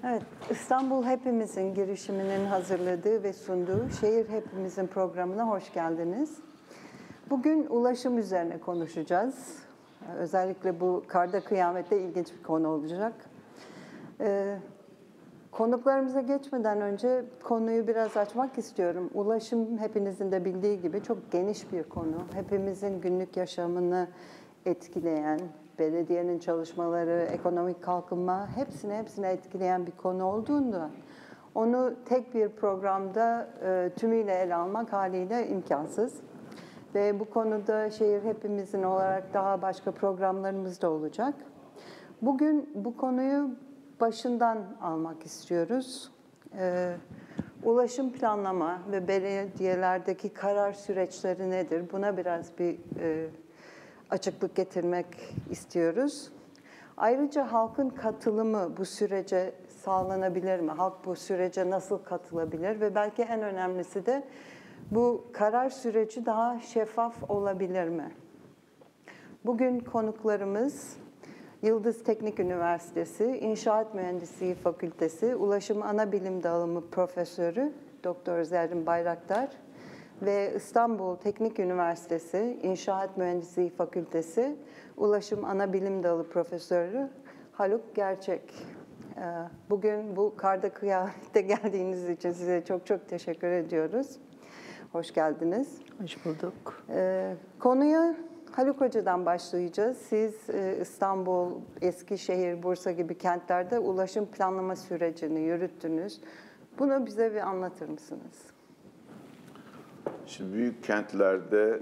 Evet, İstanbul Hepimizin girişiminin hazırladığı ve sunduğu Şehir Hepimizin programına hoş geldiniz. Bugün ulaşım üzerine konuşacağız. Özellikle bu karda kıyamette ilginç bir konu olacak. Konuklarımıza geçmeden önce konuyu biraz açmak istiyorum. Ulaşım hepinizin de bildiği gibi çok geniş bir konu. Hepimizin günlük yaşamını etkileyen, belediyenin çalışmaları, ekonomik kalkınma hepsini etkileyen bir konu olduğunda onu tek bir programda tümüyle ele almak haliyle imkansız. Ve bu konuda Şehir Hepimizin olarak daha başka programlarımız da olacak. Bugün bu konuyu başından almak istiyoruz. Ulaşım planlama ve belediyelerdeki karar süreçleri nedir? Buna biraz bir açıklık getirmek istiyoruz. Ayrıca halkın katılımı bu sürece sağlanabilir mi? Halk bu sürece nasıl katılabilir? Ve belki en önemlisi de bu karar süreci daha şeffaf olabilir mi? Bugün konuklarımız Yıldız Teknik Üniversitesi İnşaat Mühendisliği Fakültesi Ulaşım Anabilim Dalı Profesörü Doktor Zerrin Bayraktar ve İstanbul Teknik Üniversitesi İnşaat Mühendisliği Fakültesi Ulaşım Anabilim Dalı Profesörü Haluk Gerçek. Bugün bu karda kıyamette geldiğiniz için size çok teşekkür ediyoruz. Hoş geldiniz. Hoş bulduk. Konuya Haluk Hoca'dan başlayacağız. Siz İstanbul, Eskişehir, Bursa gibi kentlerde ulaşım planlama sürecini yürüttünüz. Bunu bize bir anlatır mısınız? Şimdi büyük kentlerde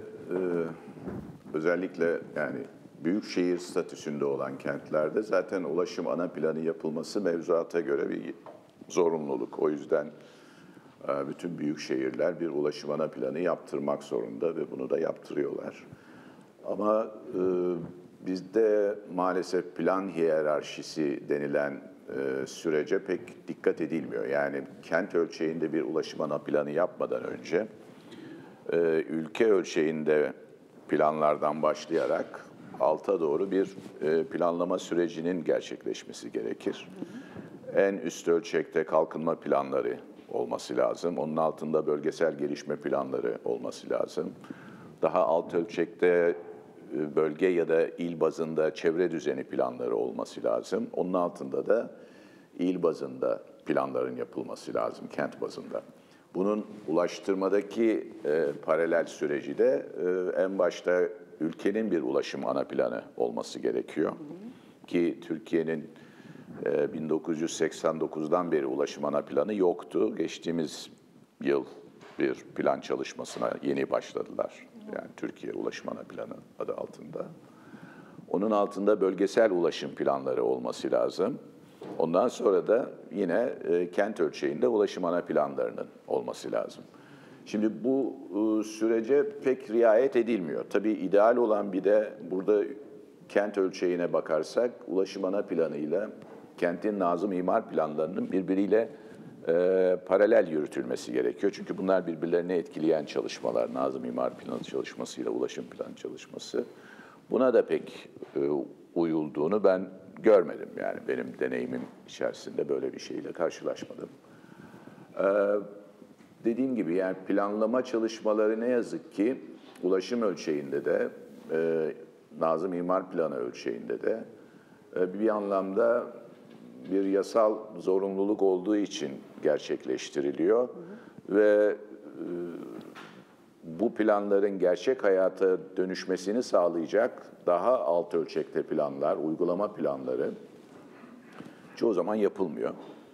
özellikle yani büyük şehir statüsünde olan kentlerde zaten ulaşım ana planı yapılması mevzuata göre bir zorunluluk. O yüzden bütün büyük şehirler bir ulaşım ana planı yaptırmak zorunda ve bunu da yaptırıyorlar. Ama bizde maalesef plan hiyerarşisi denilen sürece pek dikkat edilmiyor. Yani kent ölçeğinde bir ulaşım ana planı yapmadan önce ülke ölçeğinde planlardan başlayarak alta doğru bir planlama sürecinin gerçekleşmesi gerekir. En üst ölçekte kalkınma planları olması lazım. Onun altında bölgesel gelişme planları olması lazım. Daha alt ölçekte bölge ya da il bazında çevre düzeni planları olması lazım. Onun altında da il bazında planların yapılması lazım, kent bazında. Bunun ulaştırmadaki paralel süreci de en başta ülkenin bir ulaşım ana planı olması gerekiyor. Ki Türkiye'nin 1989'dan beri ulaşım ana planı yoktu. Geçtiğimiz yıl bir plan çalışmasına yeni başladılar. Yani Türkiye Ulaşım Ana Planı adı altında. Onun altında bölgesel ulaşım planları olması lazım. Ondan sonra da yine kent ölçeğinde ulaşım ana planlarının olması lazım. Şimdi bu sürece pek riayet edilmiyor. Tabii ideal olan bir de burada kent ölçeğine bakarsak ulaşım ana planıyla kentin nazım imar planlarının birbiriyle paralel yürütülmesi gerekiyor. Çünkü bunlar birbirlerini etkileyen çalışmalar. Nazım imar planı çalışmasıyla ulaşım planı çalışması. Buna da pek uyulduğunu ben görmedim. Yani benim deneyimim içerisinde böyle bir şeyle karşılaşmadım. Dediğim gibi yani planlama çalışmaları ne yazık ki ulaşım ölçeğinde de nazım imar planı ölçeğinde de bir anlamda bir yasal zorunluluk olduğu için gerçekleştiriliyor ve bu planların gerçek hayata dönüşmesini sağlayacak daha alt ölçekte planlar, uygulama planları çoğu zaman yapılmıyor.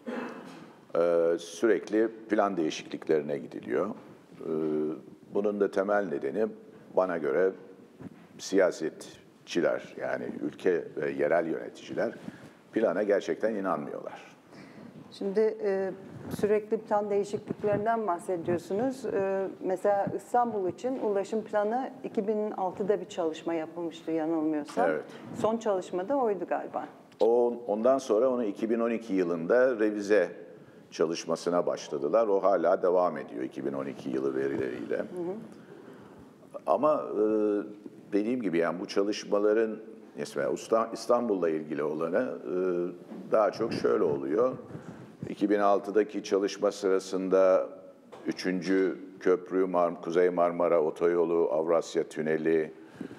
Sürekli plan değişikliklerine gidiliyor. Bunun da temel nedeni bana göre siyasetçiler yani ülke ve yerel yöneticiler plana gerçekten inanmıyorlar. Şimdi sürekli plan değişikliklerinden bahsediyorsunuz. Mesela İstanbul için ulaşım planı 2006'da bir çalışma yapılmıştı yanılmıyorsam. Evet. Son çalışma da oydu galiba. Ondan sonra onu 2012 yılında revize çalışmasına başladılar. O hala devam ediyor 2012 yılı verileriyle. Ama dediğim gibi yani bu çalışmaların mesela İstanbul'la ilgili olanı daha çok şöyle oluyor. 2006'daki çalışma sırasında 3. köprü, Kuzey Marmara Otoyolu, Avrasya Tüneli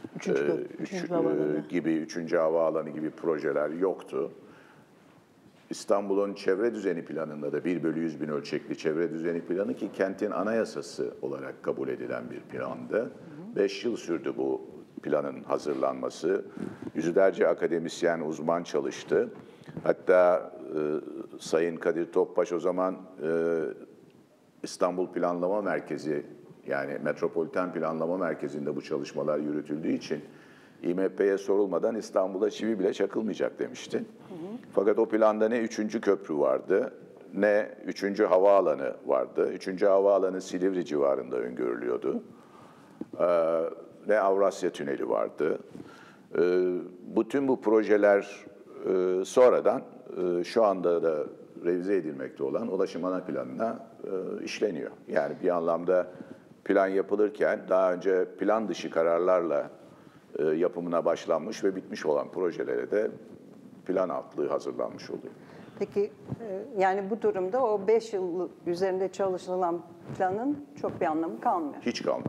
gibi 3. havaalanı gibi projeler yoktu. İstanbul'un çevre düzeni planında da 1/100.000 ölçekli çevre düzeni planı, ki kentin anayasası olarak kabul edilen bir plandı. 5 yıl sürdü bu planın hazırlanması. Yüzlerce akademisyen, uzman çalıştı. Hatta Sayın Kadir Topbaş o zaman İstanbul Planlama Merkezi, yani Metropoliten Planlama Merkezi'nde bu çalışmalar yürütüldüğü için İMP'ye sorulmadan İstanbul'a çivi bile çakılmayacak demişti. Fakat o planda ne 3. köprü vardı, ne 3. havaalanı vardı. 3. havaalanı Silivri civarında öngörülüyordu. Ne Avrasya Tüneli vardı. Bütün bu projeler sonradan şu anda da revize edilmekte olan ulaşım ana planına işleniyor. Yani bir anlamda plan yapılırken daha önce plan dışı kararlarla yapımına başlanmış ve bitmiş olan projelere de plan altlığı hazırlanmış oluyor. Peki yani bu durumda o 5 yıl üzerinde çalışılan planın çok bir anlamı kalmıyor. Hiç kalmadı.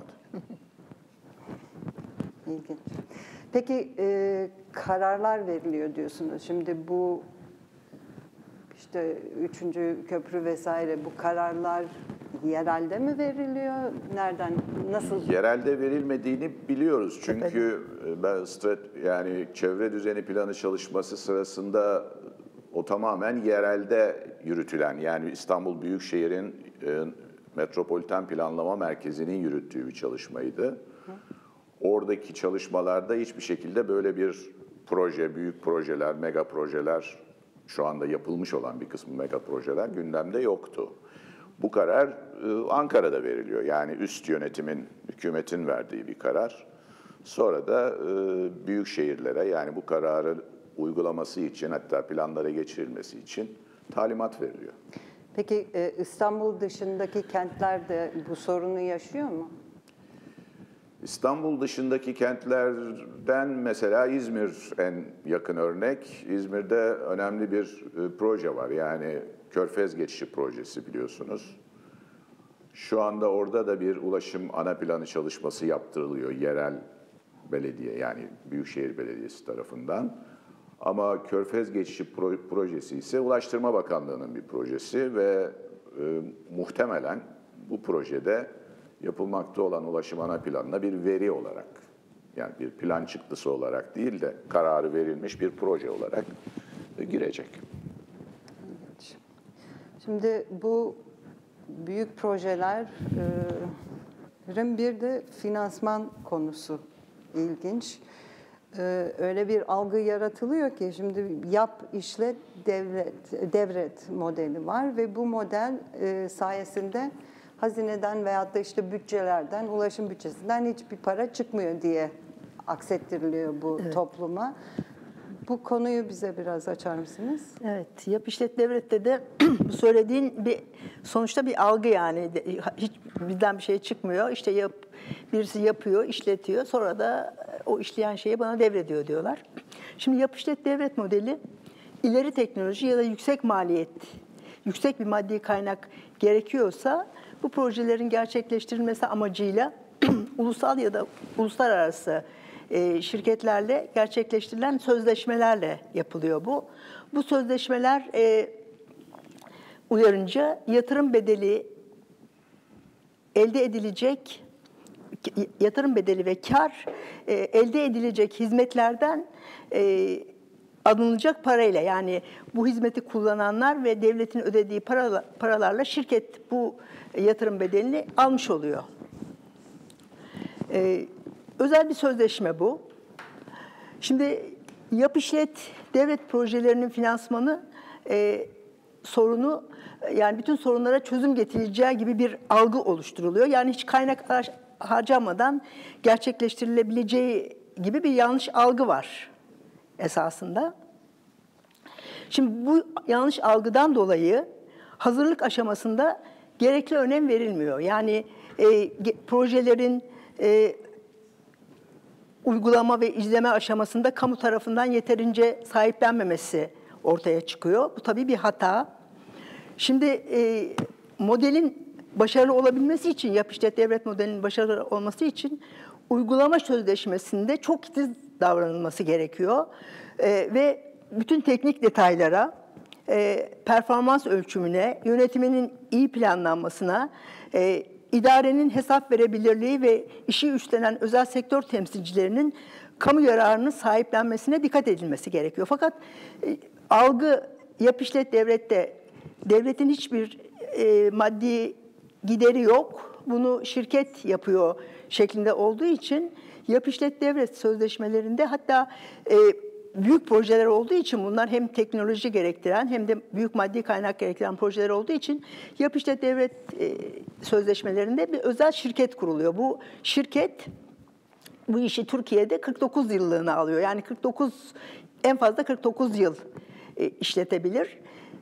İlginç. Peki kararlar veriliyor diyorsunuz. Şimdi bu işte 3. köprü vesaire, bu kararlar yerelde mi veriliyor? Nereden, nasıl? Yerelde verilmediğini biliyoruz. Çünkü yani çevre düzeni planı çalışması sırasında o tamamen yerelde yürütülen, yani İstanbul Büyükşehir'in Metropoliten Planlama Merkezi'nin yürüttüğü bir çalışmaydı. Oradaki çalışmalarda hiçbir şekilde böyle bir proje, büyük projeler, mega projeler, şu anda yapılmış olan bir kısmı mega projeler gündemde yoktu. Bu karar Ankara'da veriliyor. Yani üst yönetimin, hükümetin verdiği bir karar. Sonra da büyük şehirlere, yani bu kararı uygulaması için, hatta planlara geçirilmesi için talimat veriliyor. Peki İstanbul dışındaki kentler de bu sorunu yaşıyor mu? İstanbul dışındaki kentlerden mesela İzmir en yakın örnek. İzmir'de önemli bir proje var. Yani Körfez Geçişi projesi, biliyorsunuz. Şu anda orada da bir ulaşım ana planı çalışması yaptırılıyor yerel belediye, yani Büyükşehir Belediyesi tarafından. Ama Körfez Geçişi projesi ise Ulaştırma Bakanlığı'nın bir projesi ve muhtemelen bu projede yapılmakta olan ulaşım ana planına bir veri olarak, yani bir plan çıktısı olarak değil de kararı verilmiş bir proje olarak girecek. Şimdi bu büyük projelerin bir de finansman konusu ilginç. Öyle bir algı yaratılıyor ki şimdi yap, işlet, devret modeli var ve bu model sayesinde hazineden veyahut da işte bütçelerden, ulaşım bütçesinden hiçbir para çıkmıyor diye aksettiriliyor bu topluma. Bu konuyu bize biraz açar mısınız? Evet, yap işlet devlette de bu söylediğin sonuçta bir algı, yani hiç bizden bir şey çıkmıyor. İşte birisi yapıyor, işletiyor, sonra da o işleyen şeyi bana devrediyor diyorlar. Şimdi yap işlet devlet modeli ileri teknoloji ya da yüksek maliyet, yüksek bir maddi kaynak gerekiyorsa bu projelerin gerçekleştirilmesi amacıyla ulusal ya da uluslararası şirketlerle gerçekleştirilen sözleşmelerle yapılıyor bu. Bu sözleşmeler uyarınca yatırım bedeli elde edilecek, yatırım bedeli ve kar elde edilecek hizmetlerden alınacak parayla, yani bu hizmeti kullananlar ve devletin ödediği paralarla şirket bu yatırım bedelini almış oluyor. Özel bir sözleşme bu. Şimdi yap işlet devlet projelerinin finansmanı sorunu, yani bütün sorunlara çözüm getirileceği gibi bir algı oluşturuluyor. Yani hiç kaynak harcamadan gerçekleştirilebileceği gibi bir yanlış algı var esasında. Şimdi bu yanlış algıdan dolayı hazırlık aşamasında gerekli önem verilmiyor. Yani projelerin uygulama ve izleme aşamasında kamu tarafından yeterince sahiplenmemesi ortaya çıkıyor. Bu tabii bir hata. Şimdi modelin başarılı olabilmesi için, yap işlet devlet modelinin başarılı olması için uygulama sözleşmesinde çok titiz davranılması gerekiyor. Ve bütün teknik detaylara, performans ölçümüne, yönetiminin iyi planlanmasına, idarenin hesap verebilirliği ve işi üstlenen özel sektör temsilcilerinin kamu yararını sahiplenmesine dikkat edilmesi gerekiyor. Fakat algı yap işlet devlette devletin hiçbir maddi gideri yok, bunu şirket yapıyor şeklinde olduğu için yap işlet devlet sözleşmelerinde, hatta büyük projeler olduğu için, bunlar hem teknoloji gerektiren hem de büyük maddi kaynak gerektiren projeler olduğu için yap işlet devlet sözleşmelerinde bir özel şirket kuruluyor. Bu şirket bu işi Türkiye'de 49 yıllığına alıyor. Yani en fazla 49 yıl işletebilir.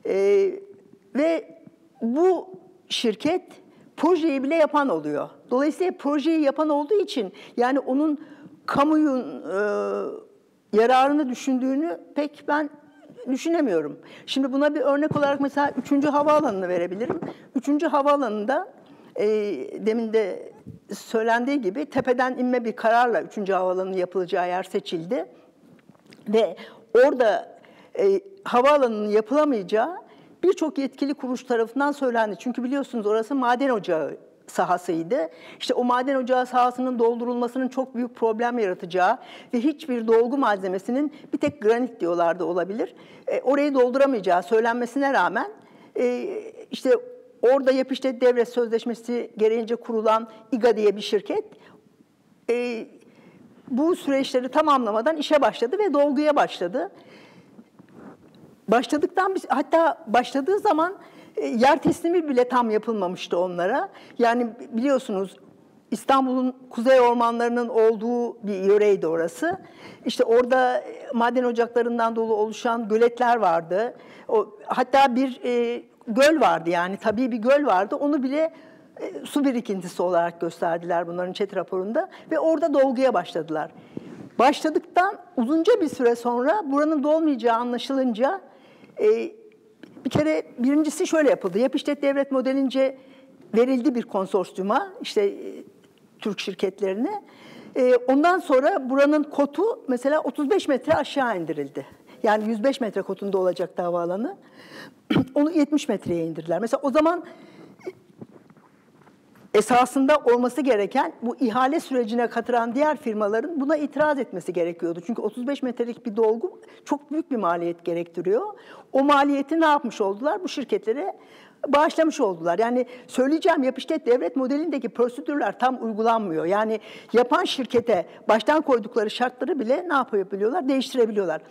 Ve bu şirket projeyi bile yapan oluyor. Dolayısıyla projeyi yapan olduğu için, yani onun kamunun yararını düşündüğünü pek ben düşünemiyorum. Şimdi buna bir örnek olarak mesela 3. havaalanını verebilirim. 3. havaalanında demin de söylendiği gibi tepeden inme bir kararla 3. havaalanının yapılacağı yer seçildi. Ve orada havaalanının yapılamayacağı birçok yetkili kuruluş tarafından söylendi. Çünkü biliyorsunuz orası maden ocağı sahasıydı. İşte o maden ocağı sahasının doldurulmasının çok büyük problem yaratacağı ve hiçbir dolgu malzemesinin, bir tek granit diyorlardı olabilir, orayı dolduramayacağı söylenmesine rağmen işte orada yap işlet devlet sözleşmesi gereğince kurulan İGA diye bir şirket bu süreçleri tamamlamadan işe başladı ve dolguya başladı. Hatta başladığı zaman yer teslimi bile tam yapılmamıştı onlara. Yani biliyorsunuz İstanbul'un kuzey ormanlarının olduğu bir yöreydi orası. İşte orada maden ocaklarından dolu oluşan göletler vardı. Hatta bir göl vardı, yani tabii bir göl vardı. Onu bile su birikintisi olarak gösterdiler bunların chat raporunda ve orada dolguya başladılar. Başladıktan uzunca bir süre sonra buranın dolmayacağı anlaşılınca bir kere birincisi şöyle yapıldı. Yap işlet devlet modelince verildi bir konsorsiyuma, işte Türk şirketlerine. Ondan sonra buranın kotu mesela 35 metre aşağı indirildi. Yani 105 metre kotunda olacaktı havaalanı. Onu 70 metreye indirdiler. Mesela o zaman esasında olması gereken, bu ihale sürecine katılan diğer firmaların buna itiraz etmesi gerekiyordu. Çünkü 35 metrelik bir dolgu çok büyük bir maliyet gerektiriyor. O maliyeti ne yapmış oldular? Bu şirketlere bağışlamış oldular. Yani söyleyeceğim, yap işlet devlet modelindeki prosedürler tam uygulanmıyor. Yani yapan şirkete baştan koydukları şartları bile ne yapabiliyorlar? Değiştirebiliyorlar.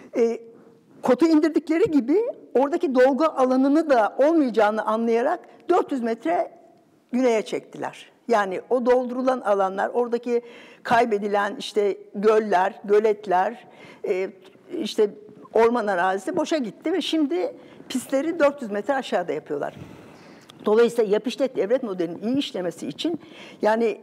Kotu indirdikleri gibi oradaki dolgu alanını da olmayacağını anlayarak 400 metre güneye çektiler. Yani o doldurulan alanlar, oradaki kaybedilen işte göller, göletler, işte orman arazisi boşa gitti ve şimdi pistleri 400 metre aşağıda yapıyorlar. Dolayısıyla yap işlet devlet modelinin iyi işlemesi için, yani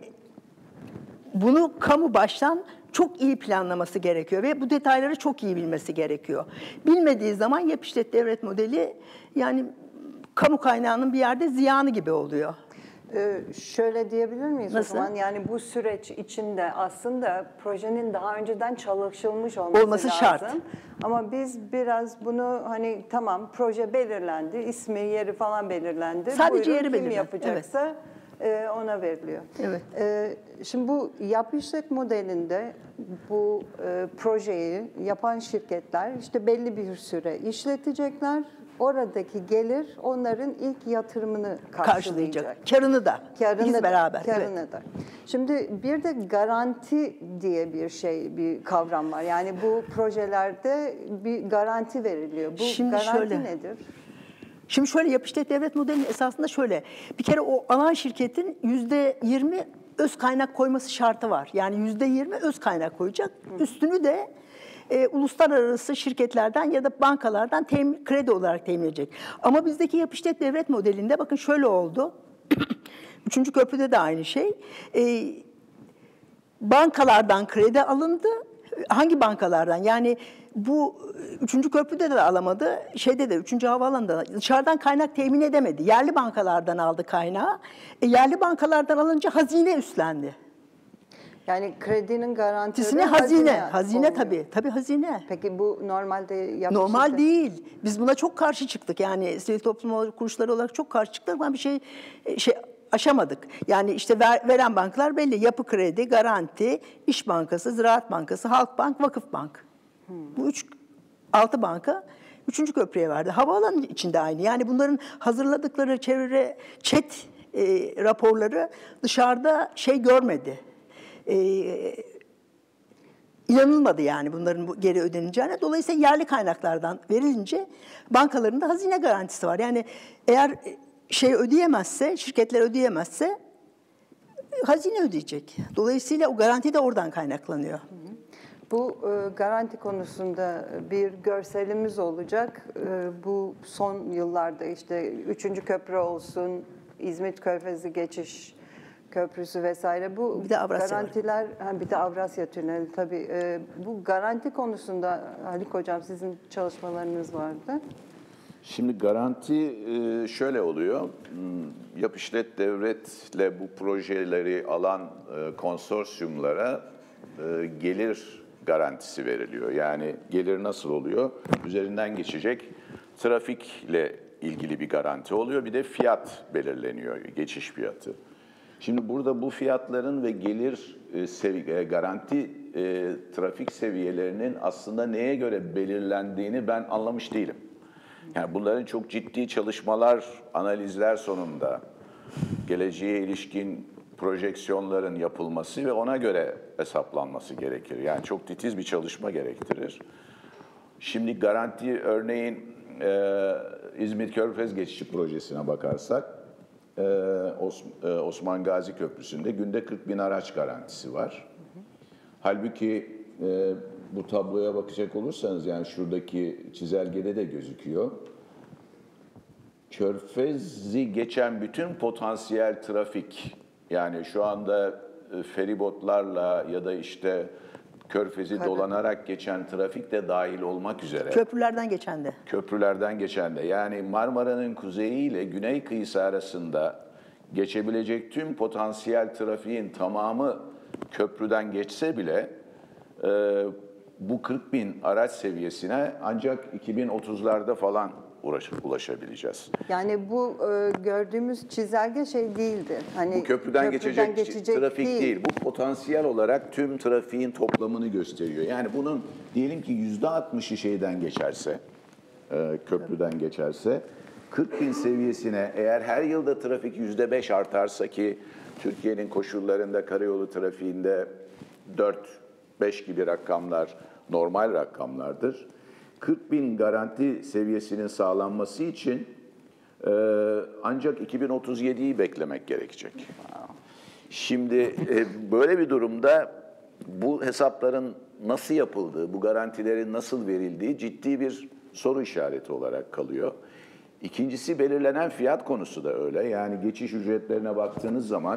bunu kamu baştan çok iyi planlaması gerekiyor ve bu detayları çok iyi bilmesi gerekiyor. Bilmediği zaman yap işlet devlet modeli, yani kamu kaynağının bir yerde ziyanı gibi oluyor. Şöyle diyebilir miyiz Nasıl? o zaman? Yani bu süreç içinde aslında projenin daha önceden çalışılmış olması lazım. Şart. Ama biz biraz bunu, hani tamam, proje belirlendi, ismi, yeri falan belirlendi. Sadece buyurun, yeri kim belirlendi. yapacaksa ona veriliyor. Evet. Şimdi bu yap işlet modelinde bu projeyi yapan şirketler işte belli bir süre işletecekler. Oradaki gelir onların ilk yatırımını karşılayacak. Karını da. İkisi beraber. Karını Evet. da. Şimdi bir de garanti diye bir kavram var. Yani bu projelerde bir garanti veriliyor. Bu Şimdi garanti şöyle. nedir? Şimdi şöyle, yap işlet devlet modelinin esasında şöyle. Bir kere o alan şirketin %20 öz kaynak koyması şartı var. Yani %20 öz kaynak koyacak. Üstünü de uluslararası şirketlerden ya da bankalardan kredi olarak temin edecek. Ama bizdeki yap işlet devlet modelinde bakın şöyle oldu. 3. köprüde de aynı şey. Bankalardan kredi alındı Hangi bankalardan? Yani bu 3. köprüde de alamadı, şeyde de 3. havaalanında da dışarıdan kaynak temin edemedi. Yerli bankalardan aldı kaynağı. Yerli bankalardan alınca hazine üstlendi. Yani kredinin garantörü Hazine, hazine oluyor. tabii. Tabii hazine. Peki bu normalde yapışık Normal değil. Biz buna çok karşı çıktık. Yani sivil toplum kuruluşları olarak çok karşı çıktık ama bir şey aşamadık. Yani işte veren bankalar belli. Yapı Kredi, Garanti, İş Bankası, Ziraat Bankası, Halkbank, Vakıfbank. Bu 6 banka 3. köprüye verdi. Havaalanı içinde aynı. Yani bunların hazırladıkları çevre chat raporları dışarıda şey görmedi. İnanılmadı yani bunların geri ödeneceğine. Dolayısıyla yerli kaynaklardan verilince bankaların da hazine garantisi var. Yani eğer ödeyemezse, şirketler ödeyemezse hazine ödeyecek. Dolayısıyla o garanti de oradan kaynaklanıyor. Bu garanti konusunda bir görselimiz olacak. Bu son yıllarda işte 3. köprü olsun, İzmit Körfezi geçiş köprüsü vesaire. Bu Bir de Avrasya garantiler, bir de Avrasya Tüneli tabii. Bu garanti konusunda Haluk Hocam sizin çalışmalarınız vardı. Şimdi garanti şöyle oluyor. Yap işlet devletle bu projeleri alan konsorsiyumlara gelir garantisi veriliyor. Yani gelir nasıl oluyor? Üzerinden geçecek trafikle ilgili bir garanti oluyor. Bir de fiyat belirleniyor, geçiş fiyatı. Şimdi burada bu fiyatların ve gelir garanti trafik seviyelerinin aslında neye göre belirlendiğini ben anlamış değilim. Yani bunların çok ciddi çalışmalar, analizler sonunda geleceğe ilişkin projeksiyonların yapılması ve ona göre hesaplanması gerekir. Yani çok titiz bir çalışma gerektirir. Şimdi garanti örneğin İzmit Körfez Geçişi Projesi'ne bakarsak Osman Gazi Köprüsü'nde günde 40.000 araç garantisi var. Halbuki bu tabloya bakacak olursanız yani şuradaki çizelgede de gözüküyor. Körfez'i geçen bütün potansiyel trafik yani şu anda feribotlarla ya da işte Körfez'i dolanarak geçen trafik de dahil olmak üzere. Köprülerden geçen de. Köprülerden geçen de. Yani Marmara'nın kuzeyi ile güney kıyısı arasında geçebilecek tüm potansiyel trafiğin tamamı köprüden geçse bile bu 40.000 araç seviyesine ancak 2030'larda falan ulaşabileceğiz. Yani bu gördüğümüz çizelge şey değildi. Hani Bu köprüden geçecek trafik değil. Bu potansiyel olarak tüm trafiğin toplamını gösteriyor. Yani bunun diyelim ki %60'ı şeyden geçerse, köprüden geçerse, 40.000 seviyesine eğer her yılda trafik %5 artarsa ki Türkiye'nin koşullarında karayolu trafiğinde 4-5 gibi rakamlar normal rakamlardır. 40.000 garanti seviyesinin sağlanması için ancak 2037'yi beklemek gerekecek. Şimdi böyle bir durumda bu hesapların nasıl yapıldığı, bu garantilerin nasıl verildiği ciddi bir soru işareti olarak kalıyor. İkincisi belirlenen fiyat konusu da öyle. Yani geçiş ücretlerine baktığınız zaman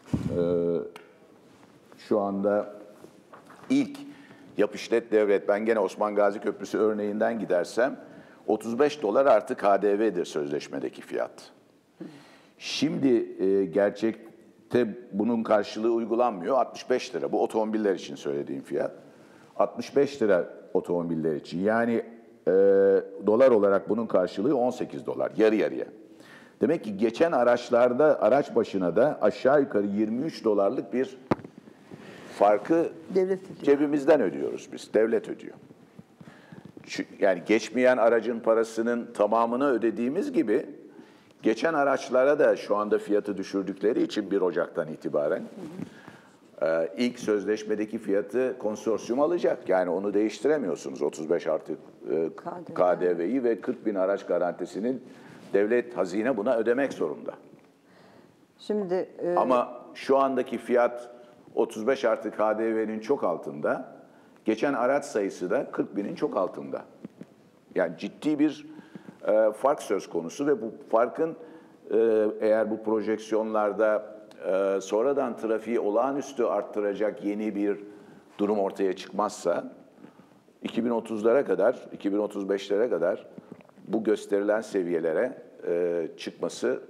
şu anda ilk yap işlet devlet, ben gene Osman Gazi Köprüsü örneğinden gidersem $35 artı KDV'dir sözleşmedeki fiyat. Şimdi gerçekte bunun karşılığı uygulanmıyor. 65 lira. Bu otomobiller için söylediğim fiyat. 65 lira otomobiller için. Yani dolar olarak bunun karşılığı $18. Yarı yarıya. Demek ki geçen araçlarda araç başına da aşağı yukarı $23'lık bir farkı cebimizden ödüyoruz biz. Devlet ödüyor. Yani geçmeyen aracın parasının tamamını ödediğimiz gibi geçen araçlara da şu anda fiyatı düşürdükleri için 1 Ocak'tan itibaren ilk sözleşmedeki fiyatı konsorsiyum alacak. Yani onu değiştiremiyorsunuz. 35 artı KDV'yi ve 40.000 araç garantisinin devlet hazine buna ödemek zorunda. Şimdi ama şu andaki fiyat 35 artı KDV'nin çok altında, geçen araç sayısı da 40.000'in çok altında. Yani ciddi bir fark söz konusu ve bu farkın eğer bu projeksiyonlarda sonradan trafiği olağanüstü arttıracak yeni bir durum ortaya çıkmazsa 2030'lara kadar, 2035'lere kadar bu gösterilen seviyelere çıkması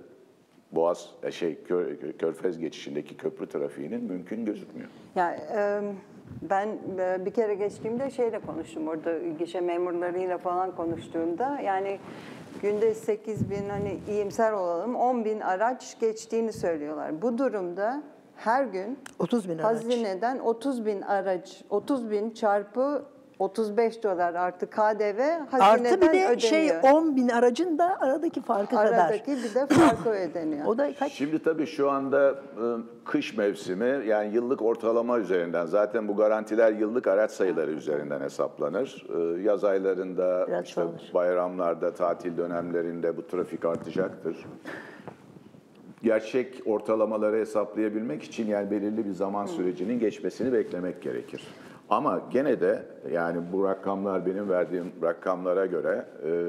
Körfez geçişindeki köprü trafiğinin mümkün gözükmüyor. Yani ben bir kere geçtiğimde şeyle konuştum orada gişe memurlarıyla falan konuştuğumda yani günde 8 bin hani iyimser olalım 10 bin araç geçtiğini söylüyorlar. Bu durumda her gün 30 bin araç. hazineden 30 bin araç 30 bin çarpı 35 dolar artı KDV hazineden Artı bir de ödeniyor. 10 bin aracın da aradaki farkı kadar. Aradaki bir de farkı ödeniyor. O da kaç? Şimdi tabii şu anda kış mevsimi yani yıllık ortalama üzerinden zaten bu garantiler yıllık araç sayıları üzerinden hesaplanır. Yaz aylarında Biraz işte çoğalır. bayramlarda, tatil dönemlerinde bu trafik artacaktır. Gerçek ortalamaları hesaplayabilmek için yani belirli bir zaman sürecinin geçmesini beklemek gerekir. Ama gene de yani bu rakamlar benim verdiğim rakamlara göre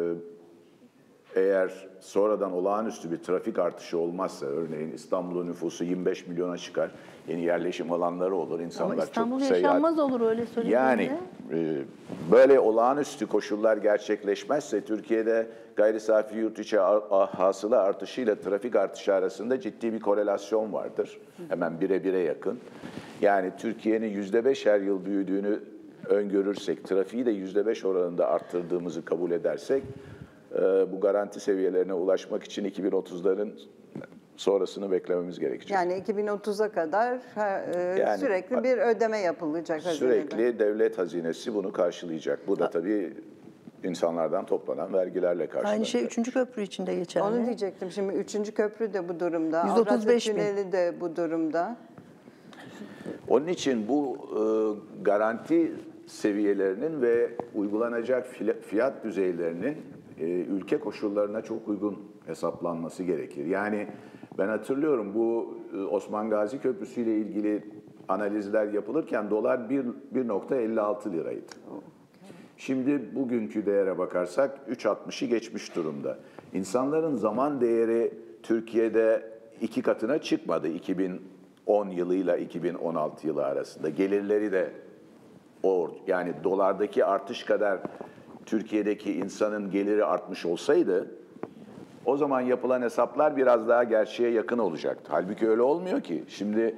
eğer sonradan olağanüstü bir trafik artışı olmazsa örneğin İstanbul'un nüfusu 25 milyona çıkar, yeni yerleşim alanları olur, insanlar Ama İstanbul çok seyahat... yaşanmaz olur öyle söylediğinde. Yani böyle olağanüstü koşullar gerçekleşmezse Türkiye'de gayri safi yurt içi hasıla artışıyla trafik artışı arasında ciddi bir korelasyon vardır. Hemen bire yakın. Yani Türkiye'nin %5 her yıl büyüdüğünü öngörürsek, trafiği de %5 oranında arttırdığımızı kabul edersek bu garanti seviyelerine ulaşmak için 2030'ların sonrasını beklememiz gerekecek. Yani 2030'a kadar Yani sürekli bir ödeme yapılacak hazineden. Sürekli devlet hazinesi bunu karşılayacak. Bu da tabii insanlardan toplanan vergilerle karşılanacak. Aynı şey 3. köprü için de geçerli. Onu diyecektim. Şimdi 3. köprü de bu durumda. 135 Avrasya bin. Tüneli de bu durumda. Onun için bu garanti seviyelerinin ve uygulanacak fiyat düzeylerinin ülke koşullarına çok uygun hesaplanması gerekir. Yani ben hatırlıyorum bu Osman Gazi Köprüsü ile ilgili analizler yapılırken dolar 1.56 liraydı. Şimdi bugünkü değere bakarsak 3.60'ı geçmiş durumda. İnsanların zaman değeri Türkiye'de 2 katına çıkmadı 2010 yılıyla 2016 yılı arasında. Gelirleri de yani dolardaki artış kadar Türkiye'deki insanın geliri artmış olsaydı o zaman yapılan hesaplar biraz daha gerçeğe yakın olacaktı. Halbuki öyle olmuyor ki. Şimdi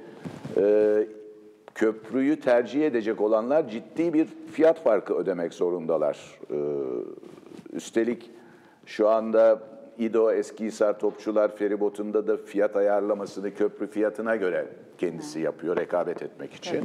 köprüyü tercih edecek olanlar ciddi bir fiyat farkı ödemek zorundalar. Üstelik şu anda İDO, Eskihisar Topçular Feribotu'nda da fiyat ayarlamasını köprü fiyatına göre kendisi yapıyor rekabet etmek için.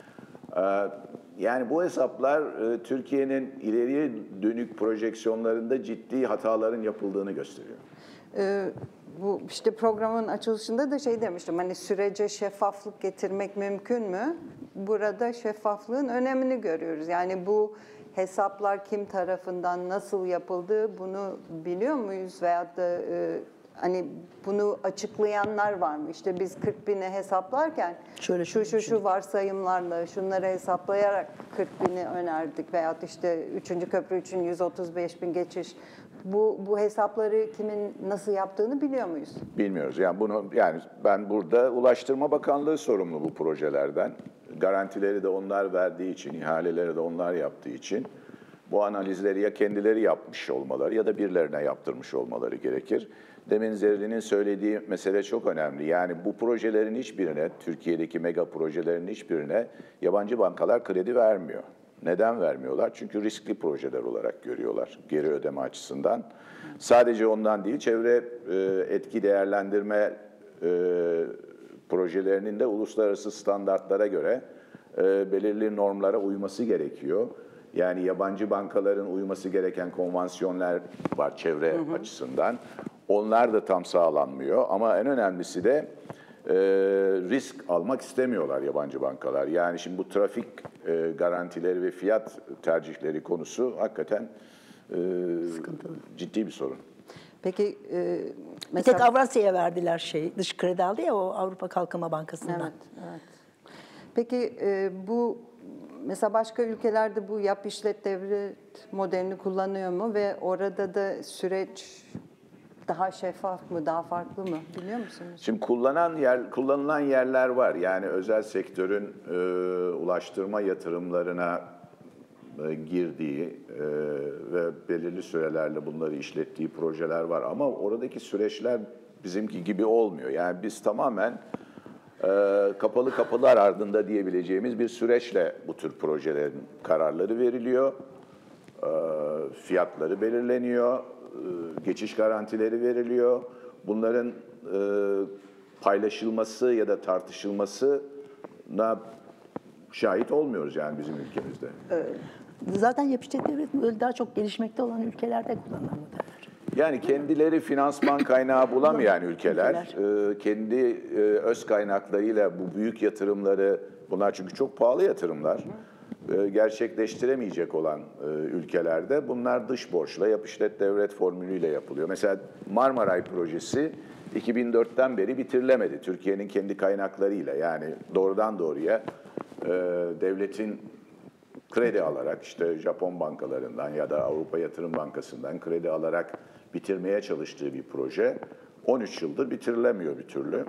Yani bu hesaplar Türkiye'nin ileriye dönük projeksiyonlarında ciddi hataların yapıldığını gösteriyor. Bu işte programın açılışında da şey demiştim. Hani sürece şeffaflık getirmek mümkün mü? Burada şeffaflığın önemini görüyoruz. Yani bu hesaplar kim tarafından nasıl yapıldığı bunu biliyor muyuz? Veyahut da hani bunu açıklayanlar var mı? İşte biz 40 bini hesaplarken şu varsayımlarla şunları hesaplayarak 40 bini önerdik. Veyahut işte 3. köprü için 135 bin geçiş. Bu hesapları kimin nasıl yaptığını biliyor muyuz? Bilmiyoruz. Yani ben burada Ulaştırma Bakanlığı sorumlu bu projelerden. Garantileri de onlar verdiği için, ihaleleri de onlar yaptığı için bu analizleri ya kendileri yapmış olmaları ya da birilerine yaptırmış olmaları gerekir. Demin Zerrin'in söylediği mesele çok önemli. Yani bu projelerin hiçbirine, Türkiye'deki mega projelerin hiçbirine yabancı bankalar kredi vermiyor. Neden vermiyorlar? Çünkü riskli projeler olarak görüyorlar geri ödeme açısından. Sadece ondan değil, çevre etki değerlendirme projelerinin de uluslararası standartlara göre belirli normlara uyması gerekiyor. Yani yabancı bankaların uyması gereken konvansiyonlar var çevre açısından. Onlar da tam sağlanmıyor ama en önemlisi de risk almak istemiyorlar yabancı bankalar. Yani şimdi bu trafik garantileri ve fiyat tercihleri konusu hakikaten ciddi bir sorun. Peki Bir mesela... tek Avrasya'ya verdiler dış kredi aldı ya o Avrupa Kalkınma Bankası'ndan. Evet. Peki bu mesela başka ülkelerde bu yap işlet devlet modelini kullanıyor mu ve orada da süreç daha şeffaf mı, daha farklı mı biliyor musunuz? Şimdi kullanılan yerler var. Yani özel sektörün ulaştırma yatırımlarına girdiği ve belirli sürelerle bunları işlettiği projeler var. Ama oradaki süreçler bizimki gibi olmuyor. Yani biz tamamen kapalı kapılar ardında diyebileceğimiz bir süreçle bu tür projelerin kararları veriliyor. Fiyatları belirleniyor, geçiş garantileri veriliyor. Bunların paylaşılması ya da tartışılmasına şahit olmuyoruz yani bizim ülkemizde. Zaten yapıştırıcı devlet modeli daha çok gelişmekte olan ülkelerde kullanılan modeller. Yani kendileri finansman kaynağı bulamayan ülkeler, kendi öz kaynaklarıyla bu büyük yatırımları, bunlar çünkü çok pahalı yatırımlar, gerçekleştiremeyecek olan ülkelerde bunlar dış borçla, yap işlet devlet formülüyle yapılıyor. Mesela Marmaray projesi 2004'ten beri bitirilemedi. Türkiye'nin kendi kaynaklarıyla, yani doğrudan doğruya devletin kredi alarak, işte Japon bankalarından ya da Avrupa Yatırım Bankası'ndan kredi alarak bitirmeye çalıştığı bir proje. 13 yıldır bitirilemiyor bir türlü.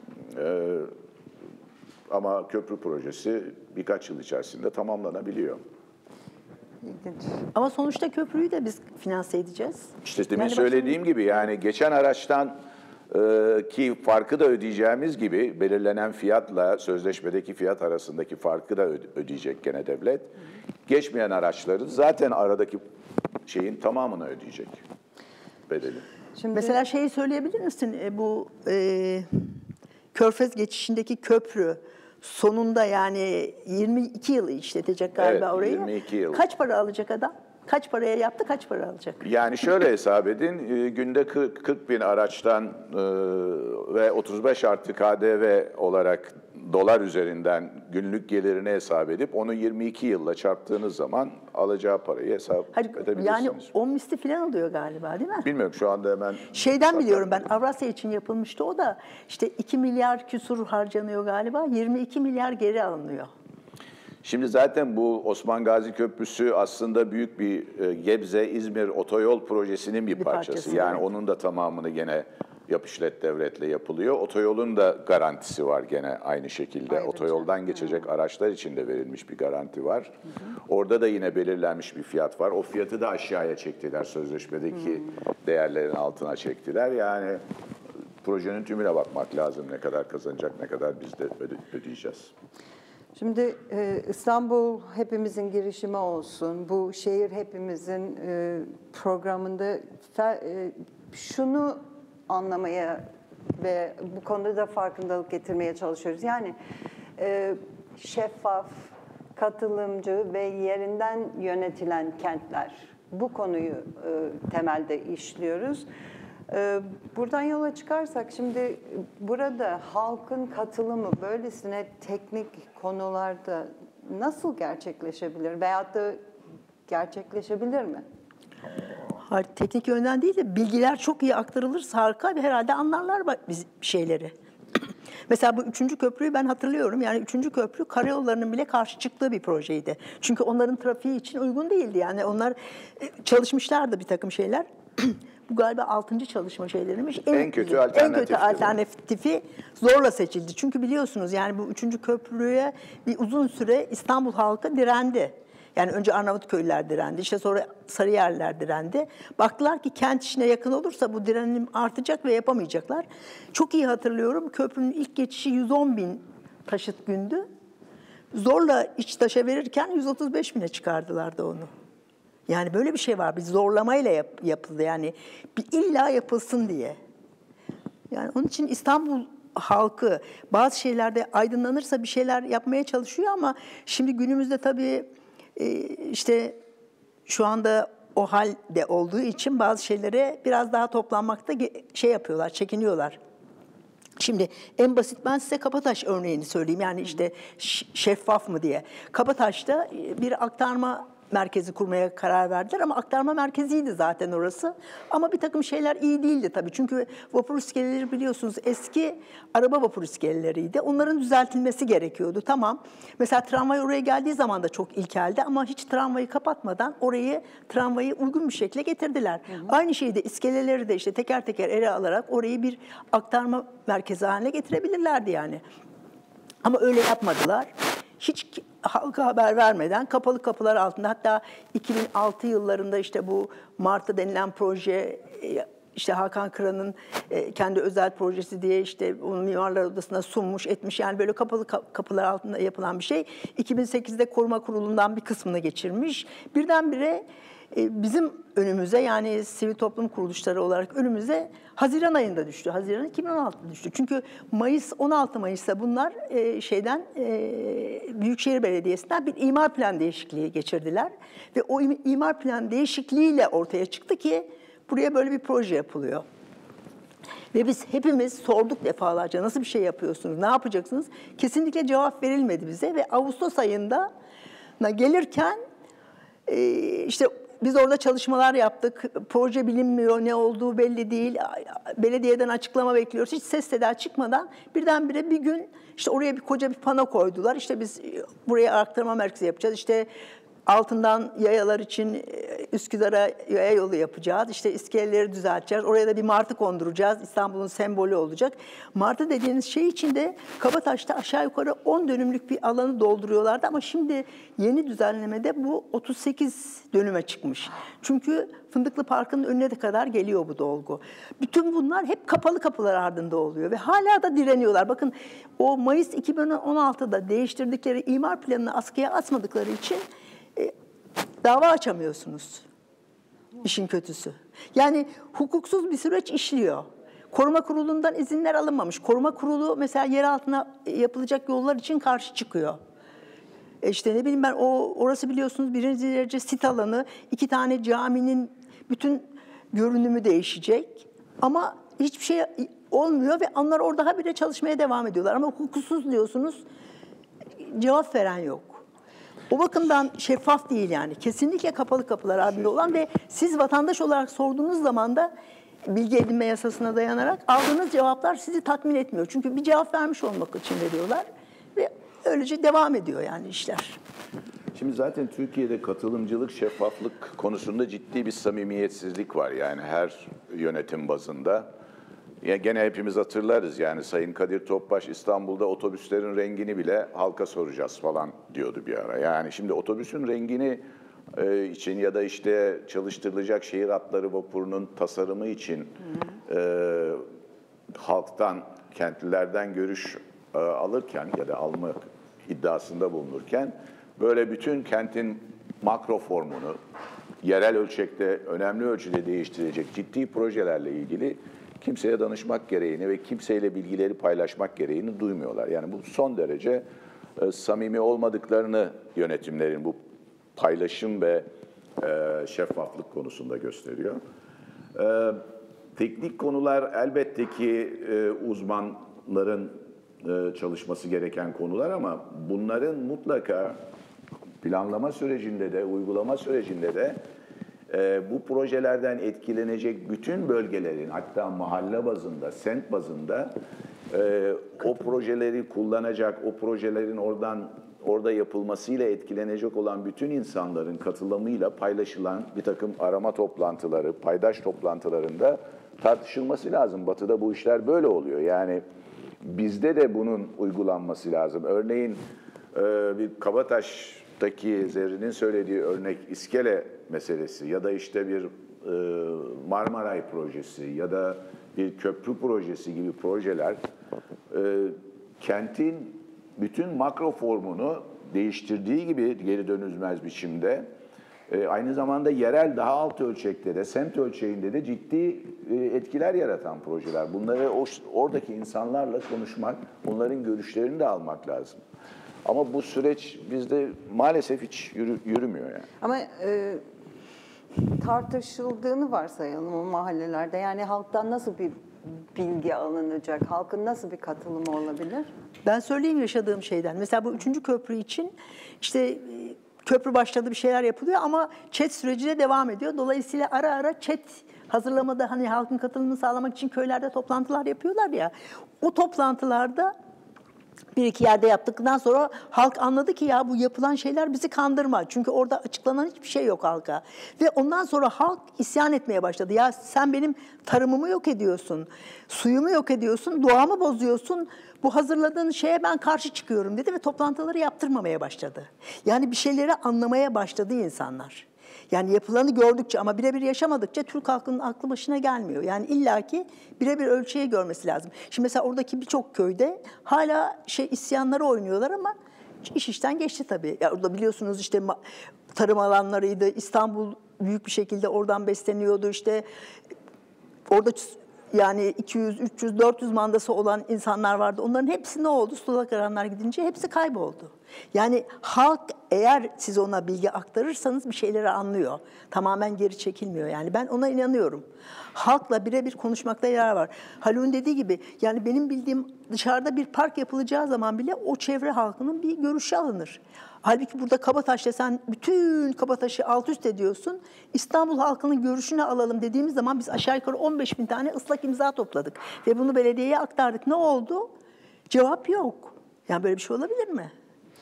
Ama köprü projesi birkaç yıl içerisinde tamamlanabiliyor. İlginç. Ama sonuçta köprüyü de biz finanse edeceğiz. İşte demin Yani söylediğim gibi, yani geçen araçtan ki farkı da ödeyeceğimiz gibi belirlenen fiyatla sözleşmedeki fiyat arasındaki farkı da ödeyecek gene devlet. Geçmeyen araçları zaten aradaki şeyin tamamını ödeyecek bedeli. Şimdi Mesela şeyi söyleyebilir misin? Bu Körfez geçişindeki köprü sonunda yani 22 yıl işletecek galiba Evet, orayı. 22 yıl. Kaç para alacak adam? Kaç paraya yaptı, kaç para alacak? Yani şöyle hesap edin, günde 40 bin araçtan ve 35 artı KDV olarak dolar üzerinden günlük gelirini hesap edip onu 22 yılla çarptığınız zaman alacağı parayı hesap Hadi, edebilirsiniz. yani 10 misli falan oluyor galiba değil mi? Bilmiyorum, şu anda hemen... Şeyden biliyorum ben, Avrasya için yapılmıştı o da, işte 2 milyar küsur harcanıyor galiba, 22 milyar geri alınıyor. Şimdi zaten bu Osman Gazi Köprüsü aslında büyük bir Gebze-İzmir otoyol projesinin bir parçası. Yani evet. onun da tamamını gene yap işlet devletle yapılıyor. Otoyolun da garantisi var gene aynı şekilde. Ayrıca. Otoyoldan geçecek araçlar için de verilmiş bir garanti var. Orada da yine belirlenmiş bir fiyat var. O fiyatı da aşağıya çektiler, sözleşmedeki değerlerin altına çektiler. Yani projenin tümüne bakmak lazım, ne kadar kazanacak, ne kadar biz de ödeyeceğiz. Şimdi İstanbul hepimizin girişimi olsun. Bu şehir hepimizin programında şunu anlamaya ve bu konuda da farkındalık getirmeye çalışıyoruz. Yani şeffaf, katılımcı ve yerinden yönetilen kentler. Bu konuyu temelde işliyoruz. Buradan yola çıkarsak şimdi burada halkın katılımı böylesine teknik konularda nasıl gerçekleşebilir veyahut da gerçekleşebilir mi? Hayır, teknik yönden değil de bilgiler çok iyi aktarılırsa harika ve herhalde anlarlar biz şeyleri. Mesela bu 3. köprüyü ben hatırlıyorum. Yani 3. köprü karayollarının bile karşı çıktığı bir projeydi. Çünkü onların trafiği için uygun değildi. Yani onlar çalışmışlardı bir takım şeyler. Bu galiba 6. çalışma şeyleriymiş. En kötü alternatifi zorla seçildi. Çünkü biliyorsunuz yani bu 3. köprüye bir uzun süre İstanbul halkı direndi. Yani önce Arnavutköylüler direndi, işte sonra Sarıyerliler direndi. Baktılar ki kent içine yakın olursa bu direnim artacak ve yapamayacaklar. Çok iyi hatırlıyorum, köprünün ilk geçişi 110 bin taşıt gündü. Zorla iç taşa verirken 135 bine çıkardılar onu. Yani böyle bir şey var, bir zorlamayla yapıldı yani illa yapılsın diye. Yani onun için İstanbul halkı bazı şeylerde aydınlanırsa bir şeyler yapmaya çalışıyor ama şimdi günümüzde tabii işte şu anda o halde olduğu için bazı şeylere biraz daha toplanmakta şey yapıyorlar, çekiniyorlar. Şimdi en basit ben size Kabataş örneğini söyleyeyim. Yani işte şeffaf mı diye. Kabataş'ta bir aktarma merkezi kurmaya karar verdiler ama aktarma merkeziydi zaten orası. Ama bir takım şeyler iyi değildi tabii. Çünkü vapur iskeleleri biliyorsunuz eski araba vapur iskeleleriydi. Onların düzeltilmesi gerekiyordu. Tamam. Mesela tramvay oraya geldiği zaman da çok ilkeldi ama hiç tramvayı kapatmadan tramvayı uygun bir şekilde getirdiler. Aynı şeyde iskeleleri de işte teker teker ele alarak orayı bir aktarma merkezi haline getirebilirlerdi yani. Ama öyle yapmadılar. Hiç halka haber vermeden kapalı kapılar altında, hatta 2006 yıllarında işte bu Martı denilen proje, işte Hakan Kıran'ın kendi özel projesi diye işte onu Mimarlar Odası'na sunmuş etmiş, yani böyle kapalı kapılar altında yapılan bir şey. 2008'de Koruma Kurulu'ndan bir kısmını geçirmiş. Birdenbire bizim önümüze, yani sivil toplum kuruluşları olarak önümüze Haziran ayında düştü. Haziran 2016'da düştü. Çünkü 16 Mayıs'ta bunlar Büyükşehir Belediyesi'nden bir imar plan değişikliği geçirdiler. Ve o imar plan değişikliğiyle ortaya çıktı ki buraya böyle bir proje yapılıyor. Ve biz hepimiz sorduk defalarca, nasıl bir şey yapıyorsunuz, ne yapacaksınız? Kesinlikle cevap verilmedi bize ve Ağustos ayında gelirken işte biz orada çalışmalar yaptık. Proje bilinmiyor, ne olduğu belli değil. Belediyeden açıklama bekliyoruz. Hiç ses seda çıkmadan birdenbire bir gün işte oraya koca bir pano koydular. İşte biz buraya aktarma merkezi yapacağız. İşte altından yayalar için Üsküdar'a yaya yolu yapacağız. İşte iskeleleri düzelteceğiz. Oraya da bir martı konduracağız. İstanbul'un sembolü olacak. Martı dediğiniz şey için de Kabataş'ta aşağı yukarı 10 dönümlük bir alanı dolduruyorlardı. Ama şimdi yeni düzenlemede bu 38 dönüme çıkmış. Çünkü Fındıklı Parkı'nın önüne de kadar geliyor bu dolgu. Bütün bunlar hep kapalı kapılar ardında oluyor ve hala da direniyorlar. Bakın o Mayıs 2016'da değiştirdikleri imar planını askıya asmadıkları için dava açamıyorsunuz. İşin kötüsü. Yani hukuksuz bir süreç işliyor. Koruma Kurulu'ndan izinler alınmamış. Koruma Kurulu mesela yer altına yapılacak yollar için karşı çıkıyor. İşte ne bileyim ben, orası biliyorsunuz 1. derece sit alanı. 2 tane caminin bütün görünümü değişecek. Ama hiçbir şey olmuyor ve onlar orada habire çalışmaya devam ediyorlar. Ama hukuksuz diyorsunuz, cevap veren yok. O bakımdan şeffaf değil yani. Kesinlikle kapalı kapılar ardında olan ve siz vatandaş olarak sorduğunuz zaman da bilgi edinme yasasına dayanarak aldığınız cevaplar sizi tatmin etmiyor. Çünkü bir cevap vermiş olmak için veriyorlar ve öylece devam ediyor yani işler. Şimdi zaten Türkiye'de katılımcılık, şeffaflık konusunda ciddi bir samimiyetsizlik var. Yani her yönetim bazında. Ya gene hepimiz hatırlarız yani Sayın Kadir Topbaş İstanbul'da otobüslerin rengini bile halka soracağız falan diyordu bir ara. Yani şimdi otobüsün rengini için ya da işte çalıştırılacak şehir hatları vapurunun tasarımı için halktan, kentlilerden görüş alırken ya da almak iddiasında bulunurken böyle bütün kentin makro formunu yerel ölçekte önemli ölçüde değiştirecek ciddi projelerle ilgili kimseye danışmak gereğini ve kimseyle bilgileri paylaşmak gereğini duymuyorlar. Yani bu son derece samimi olmadıklarını yönetimlerin bu paylaşım ve şeffaflık konusunda gösteriyor. Teknik konular elbette ki uzmanların çalışması gereken konular ama bunların mutlaka planlama sürecinde de, uygulama sürecinde de bu projelerden etkilenecek bütün bölgelerin, hatta mahalle bazında, semt bazında o projeleri kullanacak, o projelerin orada yapılmasıyla etkilenecek olan bütün insanların katılımıyla paylaşılan bir takım arama toplantıları, paydaş toplantılarında tartışılması lazım. Batı'da bu işler böyle oluyor. Yani bizde de bunun uygulanması lazım. Örneğin bir Kabataş'taki Zerrin'in söylediği örnek iskele meselesi ya da işte bir Marmaray projesi ya da bir köprü projesi gibi projeler kentin bütün makro formunu değiştirdiği gibi geri dönülmez biçimde aynı zamanda yerel daha alt ölçekte de semt ölçeğinde de ciddi etkiler yaratan projeler. Bunları oradaki insanlarla konuşmak, onların görüşlerini de almak lazım. Ama bu süreç bizde maalesef hiç yürümüyor yani. Ama tartışıldığını varsayalım o mahallelerde. Yani halktan nasıl bir bilgi alınacak? Halkın nasıl bir katılımı olabilir? Ben söyleyeyim yaşadığım şeyden. Mesela bu 3. köprü için işte köprü başladı, bir şeyler yapılıyor ama ÇED süreci de devam ediyor. Dolayısıyla ara ara ÇED hazırlamada hani halkın katılımını sağlamak için köylerde toplantılar yapıyorlar ya. O toplantılarda bir iki yerde yaptıktan sonra halk anladı ki ya bu yapılan şeyler bizi kandırma. Çünkü orada açıklanan hiçbir şey yok halka. Ve ondan sonra halk isyan etmeye başladı. Ya sen benim tarımımı yok ediyorsun, suyumu yok ediyorsun, doğamı bozuyorsun. Bu hazırladığın şeye ben karşı çıkıyorum dedi ve toplantıları yaptırmamaya başladı. Yani bir şeyleri anlamaya başladı insanlar. Yani yapılanı gördükçe ama birebir yaşamadıkça Türk halkının aklı başına gelmiyor. Yani illaki birebir ölçeği görmesi lazım. Şimdi mesela oradaki birçok köyde hala isyanları oynuyorlar ama iş işten geçti tabii. Ya orada biliyorsunuz işte tarım alanlarıydı. İstanbul büyük bir şekilde oradan besleniyordu. İşte orada yani 200, 300, 400 mandası olan insanlar vardı. Onların hepsi ne oldu? Sulak alanlar gidince hepsi kayboldu. Yani halk eğer siz ona bilgi aktarırsanız bir şeyleri anlıyor. Tamamen geri çekilmiyor. Yani ben ona inanıyorum. Halkla birebir konuşmakta yarar var. Haluk'un dediği gibi yani benim bildiğim dışarıda bir park yapılacağı zaman bile o çevre halkının bir görüşü alınır. Halbuki burada Kabataş'ta sen bütün Kabataş'ı alt üst ediyorsun. İstanbul halkının görüşünü alalım dediğimiz zaman biz aşağı yukarı 15 bin tane ıslak imza topladık. Ve bunu belediyeye aktardık. Ne oldu? Cevap yok. Yani böyle bir şey olabilir mi?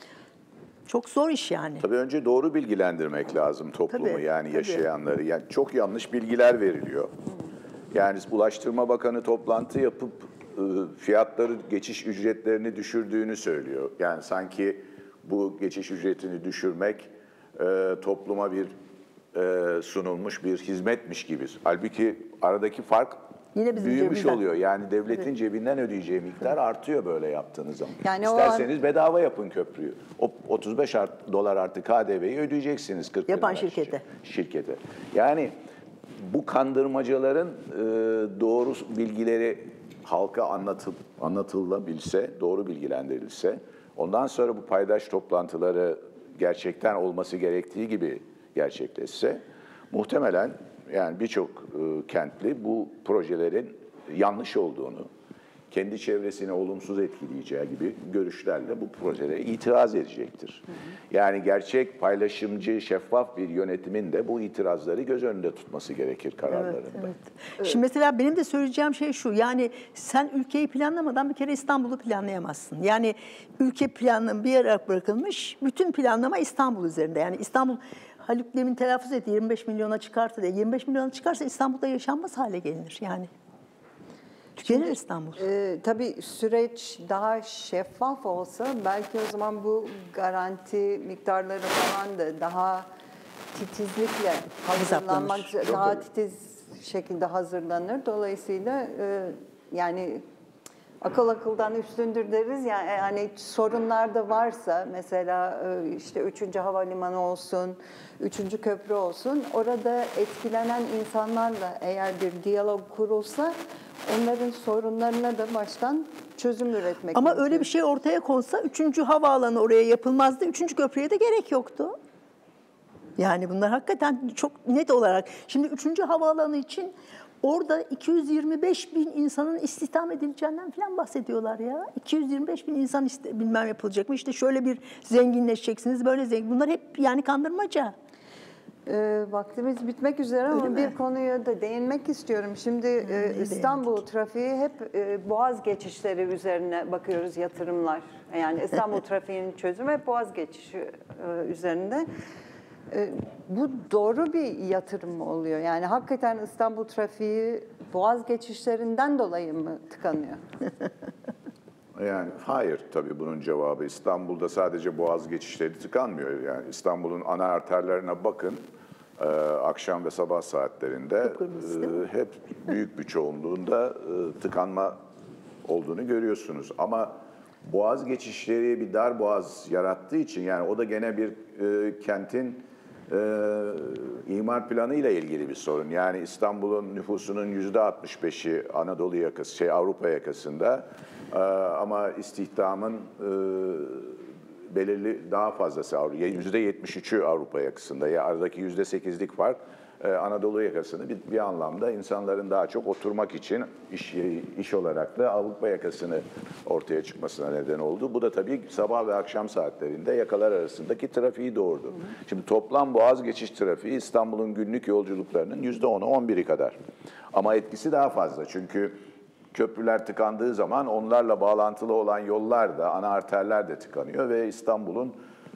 Çok zor iş yani. Tabii önce doğru bilgilendirmek lazım toplumu, Tabii, yani tabii. yaşayanları. Yani çok yanlış bilgiler veriliyor. Yani Ulaştırma Bakanı toplantı yapıp fiyatları, geçiş ücretlerini düşürdüğünü söylüyor. Yani sanki bu geçiş ücretini düşürmek topluma bir sunulmuş bir hizmetmiş gibi. Halbuki aradaki fark Yine bizim büyümüş cebimizden oluyor. Yani devletin cebinden ödeyeceği miktar artıyor böyle yaptığınız zaman. Yani İsterseniz bedava yapın köprüyü. O 35 dolar artı KDV'yi ödeyeceksiniz 40 Yapan lira şirkete. Yani bu kandırmacaların doğru bilgileri halka anlatılabilse, doğru bilgilendirilse, ondan sonra bu paydaş toplantıları gerçekten olması gerektiği gibi gerçekleşse, muhtemelen yani birçok kentli bu projelerin yanlış olduğunu, kendi çevresini olumsuz etkileyeceği gibi görüşlerle bu projelere itiraz edecektir. Yani gerçek, paylaşımcı, şeffaf bir yönetimin de bu itirazları göz önünde tutması gerekir kararlarında. Evet. Şimdi mesela benim de söyleyeceğim şey şu, yani sen ülkeyi planlamadan bir kere İstanbul'u planlayamazsın. Yani ülke planı bir yere bırakılmış, bütün planlama İstanbul üzerinde. Yani İstanbul, Haluk demin telaffuz etti, 25 milyona çıkarsa diye. 25 milyona çıkarsa İstanbul'da yaşanmaz hale gelinir yani. Tükenir İstanbul. Tabii süreç daha şeffaf olsa belki o zaman bu garanti miktarları falan da daha titizlikle hazırlanmak, Hesaplanır. daha titiz şekilde hazırlanır. Dolayısıyla yani akıl akıldan üstündür deriz ya, yani sorunlar da varsa mesela işte 3. havalimanı olsun, 3. köprü olsun, orada etkilenen insanlarla eğer bir diyalog kurulsa onların sorunlarına da baştan çözüm üretmek Ama gerekiyor. öyle bir şey ortaya konsa 3. havaalanı oraya yapılmazdı. 3. köprüye de gerek yoktu. Yani bunlar hakikaten çok net olarak. Şimdi 3. havaalanı için orada 225 bin insanın istihdam edileceğinden falan bahsediyorlar ya. 225 bin insan bilmem yapılacak mı? İşte şöyle bir zenginleşeceksiniz, böyle zengin. Bunlar hep yani kandırmaca. Vaktimiz bitmek üzere ama bir konuya da değinmek istiyorum. Şimdi İstanbul trafiği hep boğaz geçişleri üzerine bakıyoruz, yatırımlar. Yani İstanbul trafiğinin çözümü hep boğaz geçişi üzerinde. Bu doğru bir yatırım mı oluyor? Yani hakikaten İstanbul trafiği boğaz geçişlerinden dolayı mı tıkanıyor? Yani hayır, tabii bunun cevabı. İstanbul'da sadece boğaz geçişleri tıkanmıyor. Yani İstanbul'un ana arterlerine bakın, akşam ve sabah saatlerinde hep büyük bir çoğunluğunda tıkanma olduğunu görüyorsunuz. Ama boğaz geçişleri bir dar boğaz yarattığı için, yani o da gene bir kentin imar planı ile ilgili bir sorun. Yani İstanbul'un nüfusunun %65'i Anadolu yakası, Avrupa yakasında, ama istihdamın belirli daha fazlası %73'ü Avrupa yakasında. Ya aradaki %8'lik fark Anadolu yakasını bir anlamda insanların daha çok oturmak için iş olarak da Avrupa yakasını ortaya çıkmasına neden oldu. Bu da tabii sabah ve akşam saatlerinde yakalar arasındaki trafiği doğurdu. Şimdi toplam boğaz geçiş trafiği İstanbul'un günlük yolculuklarının %10'u 11'i kadar. Ama etkisi daha fazla çünkü köprüler tıkandığı zaman onlarla bağlantılı olan yollar da, ana arterler de tıkanıyor ve İstanbul'un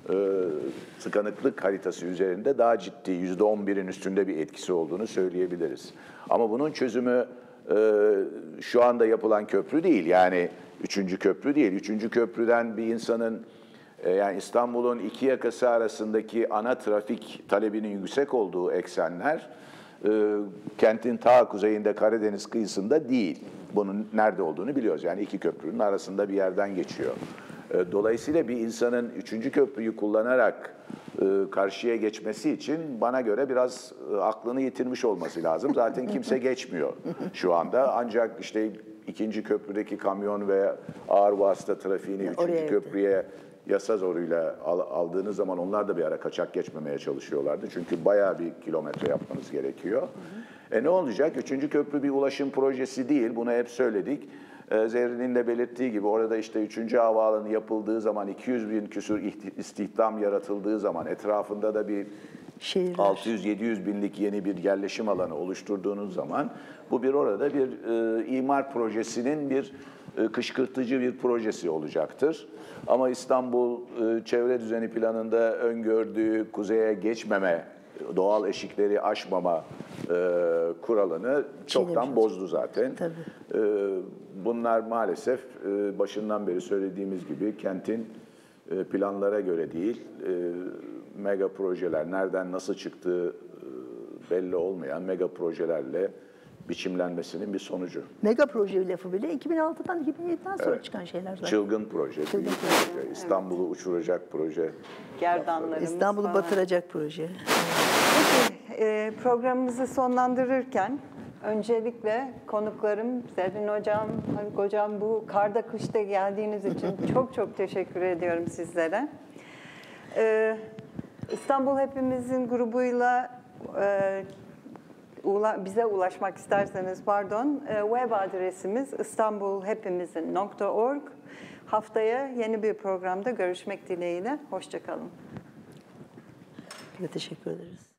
tıkanıklık haritası üzerinde daha ciddi, %11'in üstünde bir etkisi olduğunu söyleyebiliriz. Ama bunun çözümü şu anda yapılan köprü değil, yani 3. köprü değil. 3. köprüden bir insanın, yani İstanbul'un iki yakası arasındaki ana trafik talebinin yüksek olduğu eksenler, kentin ta kuzeyinde Karadeniz kıyısında değil. Bunun nerede olduğunu biliyoruz. Yani iki köprünün arasında bir yerden geçiyor. Dolayısıyla bir insanın 3. köprüyü kullanarak karşıya geçmesi için bana göre biraz aklını yitirmiş olması lazım. Zaten kimse geçmiyor şu anda. Ancak işte 2. köprüdeki kamyon ve ağır vasıta trafiğini 3. köprüye yasa zoruyla aldığınız zaman onlar da bir ara kaçak geçmemeye çalışıyorlardı. Çünkü bayağı bir kilometre yapmanız gerekiyor. Ne olacak? 3. köprü bir ulaşım projesi değil. Bunu hep söyledik. Zerrin'in de belirttiği gibi orada işte 3. havaalanı yapıldığı zaman 200 bin küsur istihdam yaratıldığı zaman etrafında da bir 600-700 binlik yeni bir yerleşim alanı oluşturduğunuz zaman bu orada bir imar projesinin bir kışkırtıcı bir projesi olacaktır. Ama İstanbul çevre düzeni planında öngördüğü kuzeye geçmeme, doğal eşikleri aşmama kuralını çoktan bozdu zaten. Bunlar maalesef başından beri söylediğimiz gibi kentin planlara göre değil, mega projeler, nereden nasıl çıktığı belli olmayan mega projelerle biçimlenmesinin bir sonucu. Mega proje lafı bile 2006'dan 2007'den sonra çıkan şeyler zaten. Çılgın proje, büyük proje, İstanbul'u uçuracak proje. Gerdanlarımız İstanbul'u falan. batıracak proje. Peki, programımızı sonlandırırken öncelikle konuklarım Zerrin Hocam, Haluk Hocam, bu karda kışta geldiğiniz için çok çok teşekkür ediyorum sizlere. İstanbul Hepimizin grubuyla bize ulaşmak isterseniz web adresimiz istanbulhepimizin.org. Haftaya yeni bir programda görüşmek dileğiyle. Hoşça kalın. Teşekkür ederiz.